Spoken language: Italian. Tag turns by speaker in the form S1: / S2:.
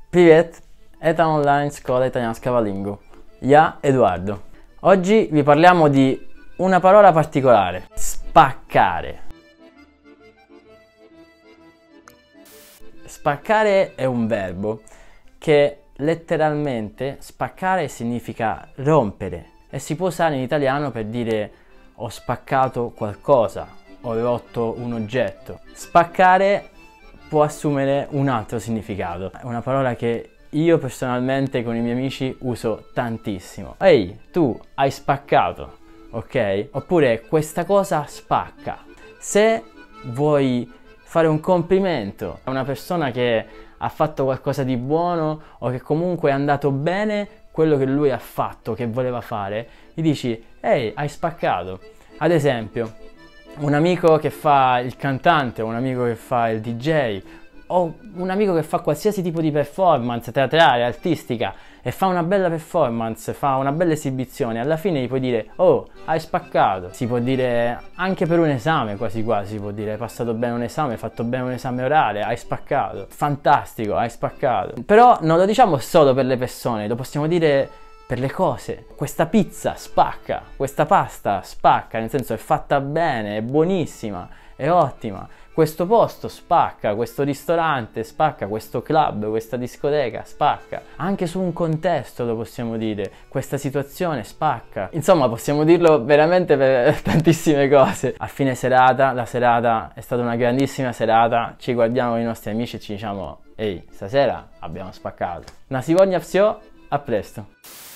S1: Привет, это online scuola italiana Lingo. Я Edoardo. Oggi vi parliamo di una parola particolare, spaccare. Spaccare è un verbo che letteralmente spaccare significa rompere e si può usare in italiano per dire ho spaccato qualcosa, ho rotto un oggetto. Spaccare può assumere un altro significato. È una parola che io personalmente con i miei amici uso tantissimo. Ehi, tu hai spaccato, ok? Oppure questa cosa spacca. Se vuoi fare un complimento a una persona che ha fatto qualcosa di buono o che comunque è andato bene quello che lui ha fatto, che voleva fare, gli dici ehi, hai spaccato. Ad esempio, un amico che fa il cantante, un amico che fa il DJ o un amico che fa qualsiasi tipo di performance teatrale, artistica e fa una bella performance, fa una bella esibizione, alla fine gli puoi dire oh, hai spaccato. Si può dire anche per un esame, quasi quasi si può dire hai passato bene un esame, hai fatto bene un esame orale, hai spaccato. Fantastico, hai spaccato. Però non lo diciamo solo per le persone, lo possiamo dire per le cose. Questa pizza spacca, questa pasta spacca, nel senso è fatta bene, è buonissima, è ottima. Questo posto spacca, questo ristorante spacca, questo club, questa discoteca spacca. Anche su un contesto lo possiamo dire, questa situazione spacca. Insomma, possiamo dirlo veramente per tantissime cose. A fine serata, la serata è stata una grandissima serata, ci guardiamo con i nostri amici e ci diciamo ehi, stasera abbiamo spaccato. Na si voglia, a presto.